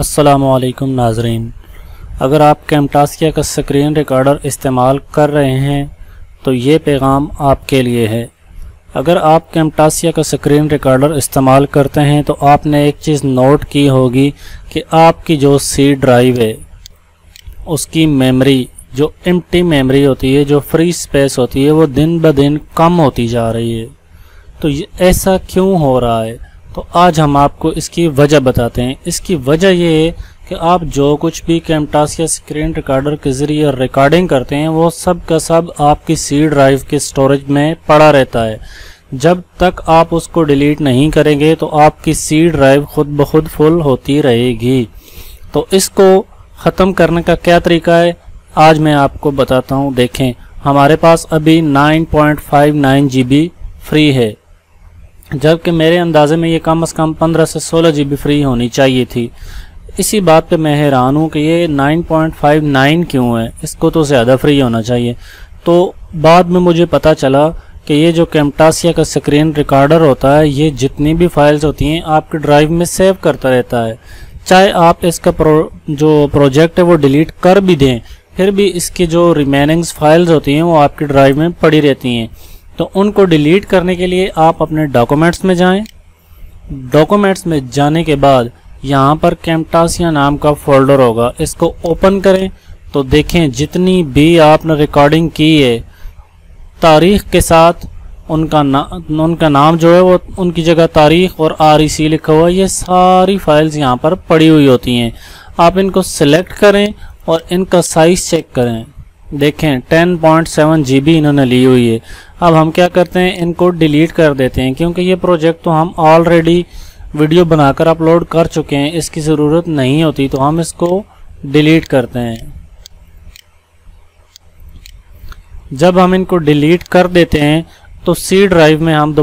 السلام علیکم ناظرین، اگر آپ کیمٹاسیا کا سکرین ریکارڈر استعمال کر رہے ہیں تو یہ پیغام آپ کے لیے ہے۔ اگر آپ کیمٹاسیا کا سکرین ریکارڈر استعمال کرتے ہیں تو آپ نے ایک چیز نوٹ کی ہوگی کہ آپ کی جو سی ڈرائیو ہے اس کی میموری، جو ایمٹی میموری ہوتی ہے، جو فری سپیس ہوتی ہے، وہ دن بدن کم ہوتی جا رہی ہے۔ تو ایسا کیوں ہو رہا ہے؟ تو آج ہم آپ کو اس کی وجہ بتاتے ہیں۔ اس کی وجہ یہ ہے کہ آپ جو کچھ بھی کیمٹاسیا سکرین ریکارڈر کے ذریعے ریکارڈنگ کرتے ہیں وہ سب کا سب آپ کی سی ڈرائیو کے سٹوریج میں پڑا رہتا ہے۔ جب تک آپ اس کو ڈیلیٹ نہیں کریں گے تو آپ کی سی ڈرائیو خود بخود فل ہوتی رہے گی۔ تو اس کو ختم کرنے کا کیا طریقہ ہے آج میں آپ کو بتاتا ہوں۔ دیکھیں، ہمارے پاس ابھی 9.59 جی بی فری ہے، جبکہ میرے اندازے میں یہ کم از کم 15 سے 16 جی بی فری ہونی چاہیے تھی۔ اسی بات پہ میں حیران ہوں کہ یہ 9.59 کیوں ہے، اس کو تو زیادہ فری ہونا چاہیے۔ تو بعد میں مجھے پتا چلا کہ یہ جو کیمٹاسیا کا سکرین ریکارڈر ہوتا ہے یہ جتنی بھی فائلز ہوتی ہیں آپ کے ڈرائیو میں سیو کرتا رہتا ہے، چاہے آپ اس کا جو پروجیکٹ ہے وہ ڈیلیٹ کر بھی دیں، پھر بھی اس کی جو ریمیننگز فائلز ہوتی ہیں وہ آپ کے ڈرائیو میں پڑی رہتی ہیں۔ تو ان کو ڈیلیٹ کرنے کے لیے آپ اپنے ڈاکومنٹس میں جائیں۔ ڈاکومنٹس میں جانے کے بعد یہاں پر کیمٹاسیا نام کا فولڈر ہوگا، اس کو اوپن کریں تو دیکھیں جتنی بھی آپ نے ریکارڈنگ کی ہے تاریخ کے ساتھ ان کا نام جو ہے وہ ان کی جگہ تاریخ اور REC لکھا ہوا ہے، یہ ساری فائلز یہاں پر پڑی ہوئی ہوتی ہیں۔ آپ ان کو سلیکٹ کریں اور ان کا سائز چیک کریں۔ دیکھیں 10.7 جی بی انہوں نے لی ہوئی ہے۔ اب ہم کیا کرتے ہیں، ان کو ڈیلیٹ کر دیتے ہیں، کیونکہ یہ پروجیکٹ تو ہم آلریڈی ویڈیو بنا کر اپلوڈ کر چکے ہیں، اس کی ضرورت نہیں ہوتی، تو ہم اس کو ڈیلیٹ کرتے ہیں۔ جب ہم ان کو ڈیلیٹ کر دیتے ہیں تو سی ڈرائیو میں ہم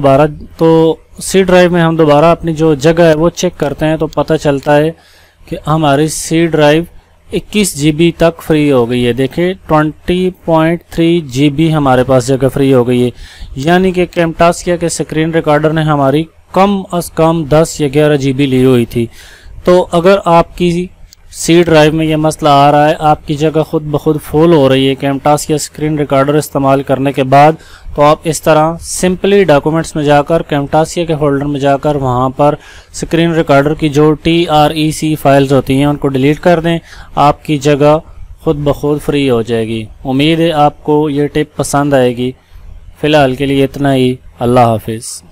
دوبارہ اپنی جو جگہ ہے وہ چیک کرتے ہیں، تو پتہ چلتا ہے کہ ہماری سی ڈرائیو 21 جی بی تک فری ہو گئی ہے۔ دیکھیں 20.3 جی بی ہمارے پاس جگہ فری ہو گئی ہے، یعنی کہ کیمٹاسیا کے سکرین ریکارڈر نے ہماری کم از کم 10 یا 11 جی بی لی ہوئی تھی۔ تو اگر آپ کی سی ڈرائیو میں یہ مسئلہ آ رہا ہے، آپ کی جگہ خود بخود فل ہو رہی ہے کیمٹاسیا سکرین ریکارڈر استعمال کرنے کے بعد، تو آپ اس طرح سمپلی ڈاکومنٹس میں جا کر کیمٹاسیا کے فولڈر میں جا کر وہاں پر سکرین ریکارڈر کی جو TREC فائلز ہوتی ہیں ان کو ڈیلیٹ کر دیں، آپ کی جگہ خود بخود فری ہو جائے گی۔ امید ہے آپ کو یہ ٹپ پسند آئے گی۔ فی الحال کے لیے اتنا ہی، اللہ حافظ۔